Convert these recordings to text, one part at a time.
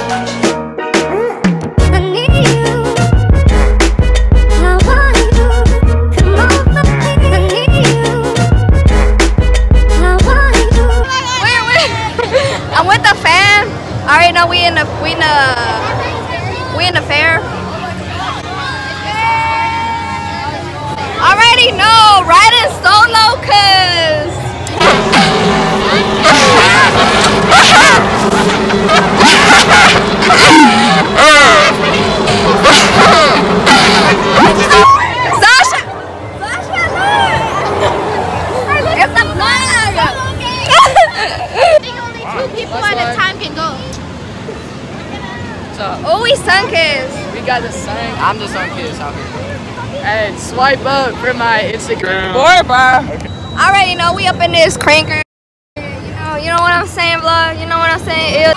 Alright, now we in the fair. Already know, riding solo, cause Sasha, it's the flag. I think only 2 people at a time can go. Oh, we sun-kissed. We got the sun. I'm the sun-kissed. Hey, swipe up for my Instagram. Boy, bro. Already know we up in this cranker. You know what I'm saying, vlog? You know what I'm saying?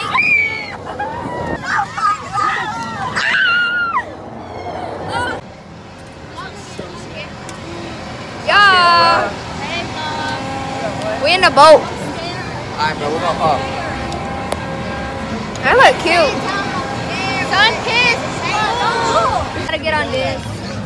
Y'all, we in the boat. Alright, bro, we're gonna pop. That look cute. Sun kiss. Gotta get on this.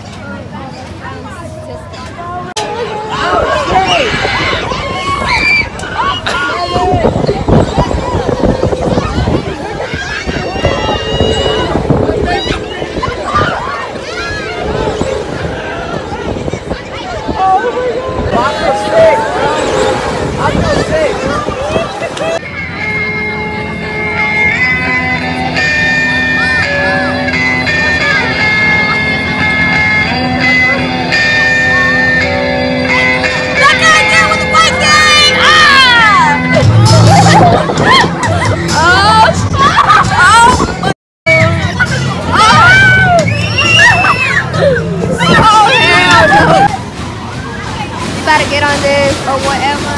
Gotta get on this or whatever.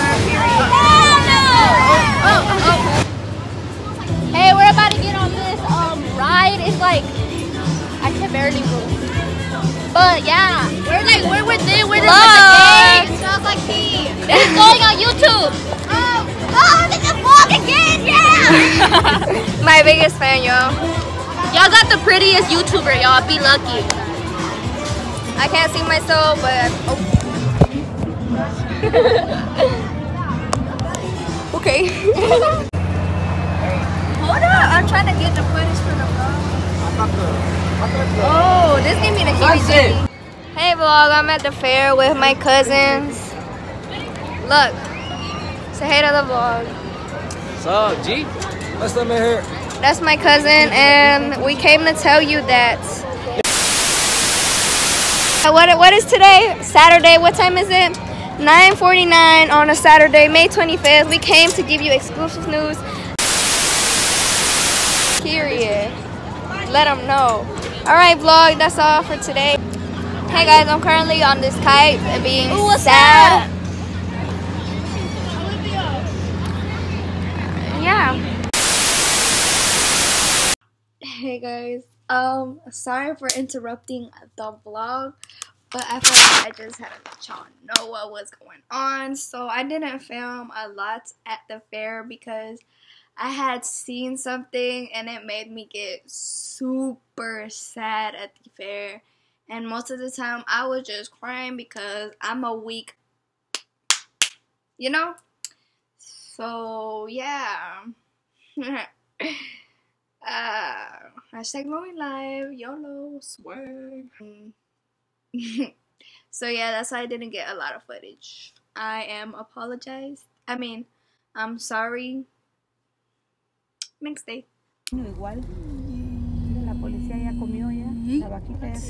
Hey, we're about to get on this ride. It's like I can barely move. But yeah, we're with the gang. It smells like tea. It's going on YouTube. Oh, this is vlog again, yeah. My biggest fan, y'all. Y'all got the prettiest YouTuber, y'all. Be lucky. I can't see myself, but okay. Hold up, I'm trying to get the footage for the vlog. Oh, this gave me the heebie-jeebies. Hey vlog, I'm at the fair with my cousins. Look, say hey to the vlog. What's up, G? What's up, man here? That's my cousin, and we came to tell you that. What is today? Saturday. What time is it? 9:49 on a Saturday, May 25th. We came to give you exclusive news. Period. Let them know. Alright vlog, that's all for today. Hey guys, I'm currently on this kite being sad. Yeah. Hey guys, sorry for interrupting the vlog, but I felt like I just had to let y'all know what was going on. So I didn't film a lot at the fair because I had seen something and it made me get super sad at the fair. And most of the time I was just crying because I'm a weak, you know? So yeah. Hashtag going live, YOLO, swag. So yeah, that's why I didn't get a lot of footage. I am apologized. I'm sorry. Next day. Igual. La policía ya comió ya. La vaquita ya.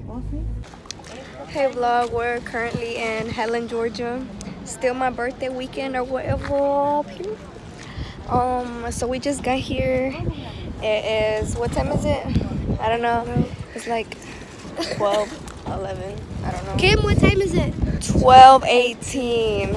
Hey vlog, we're currently in Helen, Georgia. Still my birthday weekend or whatever. So we just got here. It is, what time is it? I don't know. It's like 12, 11. I don't know. Kim, what time is it? 12:18.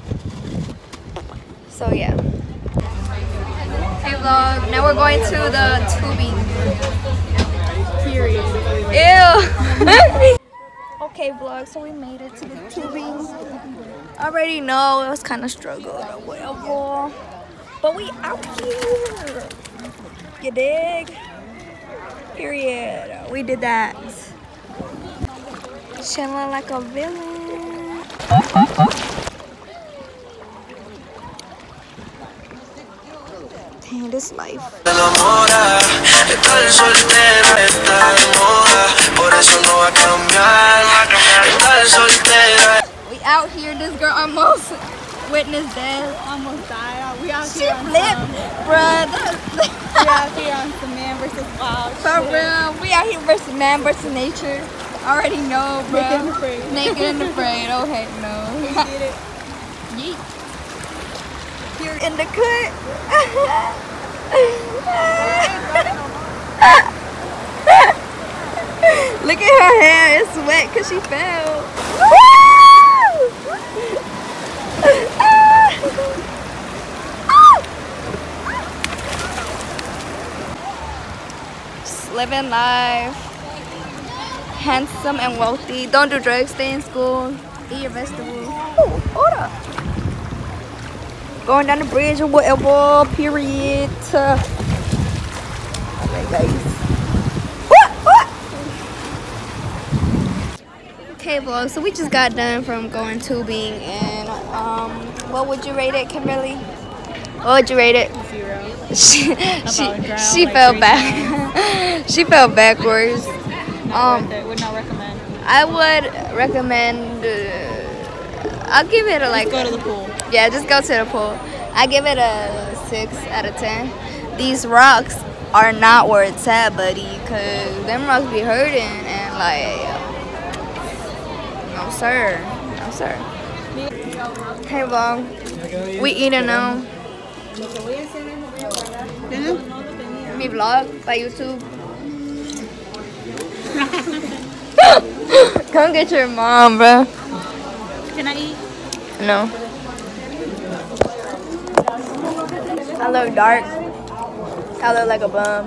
So yeah. Hey vlog, now we're going to the tubing. Period. Ew. Okay vlog, so we made it to the tubing. I already know it was kind of struggle or whatever, but we out here. You dig? Period. We did that. Chilling like a villain. Dang, this life. We out here. This girl almost witnessed death. Almost died. We out She here on flipped, bruh. we out here on some man versus wild. For real, we out here versus man versus nature. Already know, bro. Naked and afraid. Naked and afraid. Oh heck no. We did it. Yeet. You're in the cut. Look at her hair. It's wet because she fell. Just living life. Handsome and wealthy. Don't do drugs. Stay in school. Eat your vegetables. Oh, hold up. Going down the bridge or whatever. Period. Alright, guys. Okay, vlog. So we just got done from going tubing, and what would you rate it, Kimberly? What would you rate it? 0. She fell back. She fell backwards. Would not recommend. I would recommend. I'll give it a like. Go to the pool. Yeah, just go to the pool. I give it a 6 out of 10. These rocks are not where it's at, buddy, cause them rocks be hurting and like. No sir, no sir. Hey vlog, we eating now. Me vlog by YouTube. Come get your mom, bro. Can I eat? No. I look dark. I look like a bum.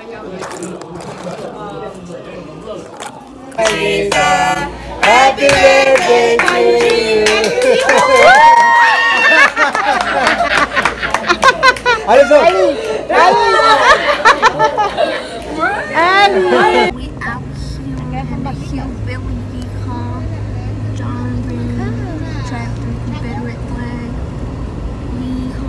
Happy birthday to you. We out here, Billy Kong, John Green, tractor, Confederate flag. We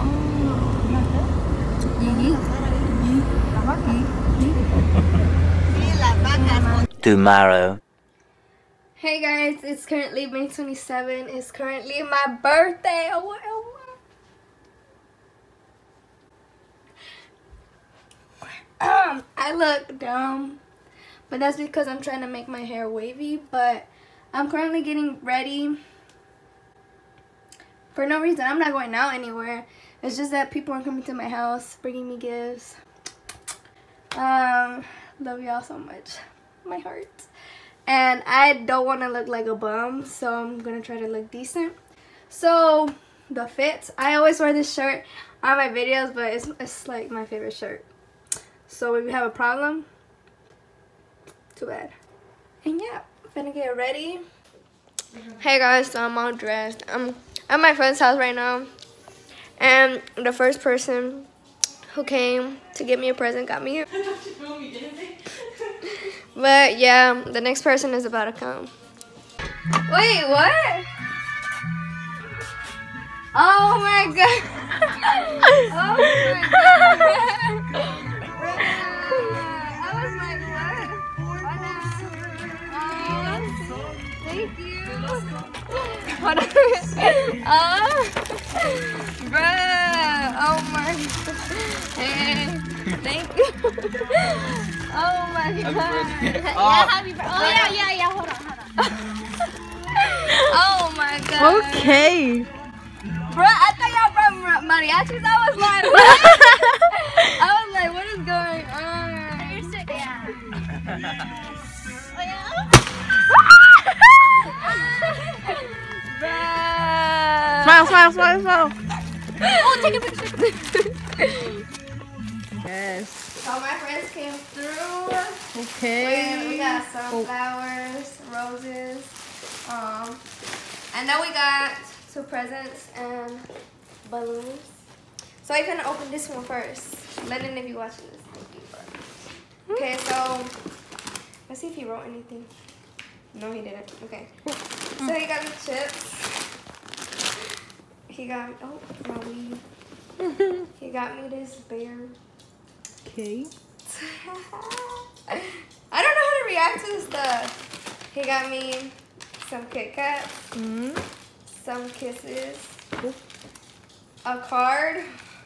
home. Tomorrow. Hey guys, it's currently May 27. It's currently my birthday. I look dumb, but that's because I'm trying to make my hair wavy. But I'm currently getting ready for no reason. I'm not going out anywhere. It's just that people are coming to my house, bringing me gifts. Love y'all so much. My heart. And I don't want to look like a bum, so I'm gonna try to look decent. So the fits, I always wear this shirt on my videos, but it's like my favorite shirt. So if you have a problem, too bad. And yeah, I'm gonna get ready. Hey guys, so I'm all dressed. I'm at my friend's house right now, and the first person who came to give me a present got me. But yeah, the next person is about to come. Wait, what? Oh my god. Oh my god. I was like, what? Thank you. Hold on. Bruh. Oh my god. Hey, thank you. Oh my god. Yeah, happy birthday. Oh yeah. Hold on. Oh my god. Okay. Bro, I thought y'all brought mariachis. I was like, what is going on? You're sick. Yeah. Oh yeah. Bruh. Smile. Oh, take a picture. Yes. So my friends came through. Okay. We got sunflowers, roses, and then we got 2 presents and balloons. So I'm gonna open this one first. Lennon, if you're watching this, thank you for. Okay, so let's see if he wrote anything. No, he didn't. Okay. So he got me chips. He got me, oh, my weed. He got me this bear. Okay. I don't know how to react to this stuff. He got me some Kit Kats, some kisses, a card,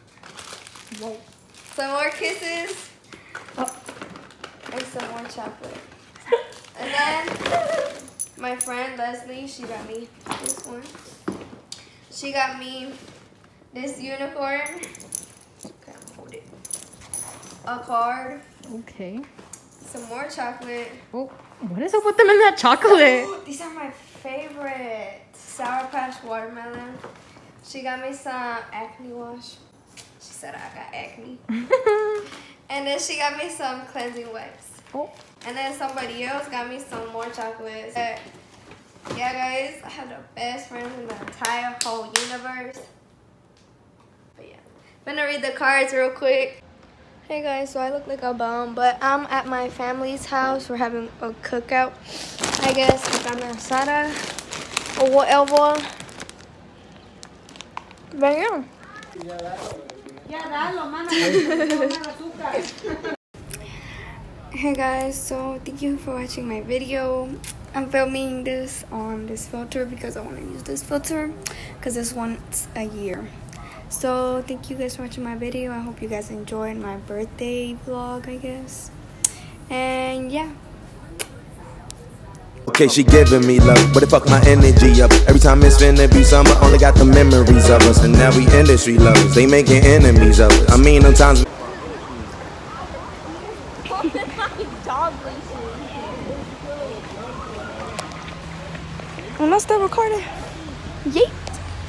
some more kisses, and some more chocolate. And then my friend Leslie, she got me this one. She got me this unicorn. Okay, hold it. A card. Okay. Some more chocolate. Oh, what is up with them in that chocolate? These are my favorite. Sour Patch watermelon. She got me some acne wash. She said I got acne. And then she got me some cleansing wipes. Oh. And then somebody else got me some more chocolates. Yeah, guys, I have the best friends in the entire whole universe. But yeah, I'm gonna read the cards real quick. Hey guys, so I look like a bum, but I'm at my family's house. We're having a cookout, I guess, carne asada or whatever. But yeah. Hey guys, so thank you for watching my video. I'm filming this on this filter because I want to use this filter because this one's a year. So thank you guys for watching my video. I hope you guys enjoyed my birthday vlog, I guess. And yeah. Okay, she giving me love, but it fuck my energy up. Every time it's finna be summer, only got the memories of us. And now we industry lovers, they making enemies of us. I mean, sometimes Am I still recording? Yeet.